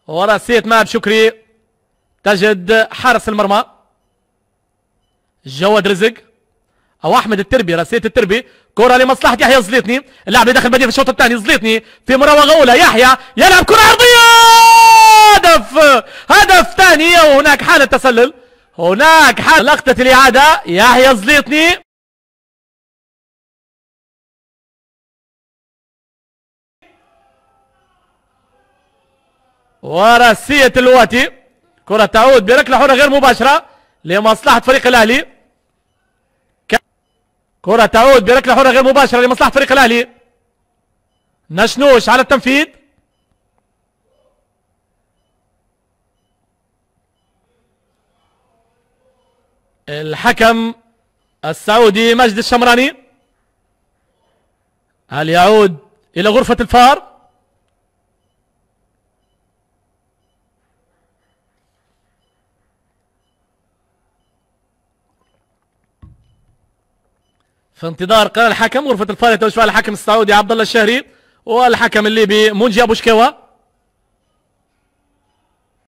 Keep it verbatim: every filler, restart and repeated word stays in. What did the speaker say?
وراسية ماب شكري تجد حارس المرمى جواد رزق او احمد التربي. راسية التربي كرة لمصلحة يحيى الزليطني، اللاعب اللي دخل بديل في الشوط الثاني الزليطني في مراوغة اولى. يحيى يلعب كرة عرضية، هدف هدف ثاني، وهناك حالة تسلل، هناك حالة لقطة الإعادة. يحيى الزليطني وراسية الواتي، كرة تعود بركلة حرة غير مباشرة لمصلحة فريق الأهلي. كرة تعود بركلة حرة غير مباشرة لمصلحة فريق الأهلي. نشنوش على التنفيذ، الحكم السعودي مجد الشمراني. هل يعود إلى غرفة الفار؟ في انتظار قرار الحكم. غرفة الفار يتوجه فيها الحكم السعودي عبد الله الشهري والحكم الليبي منجي ابو شكوى.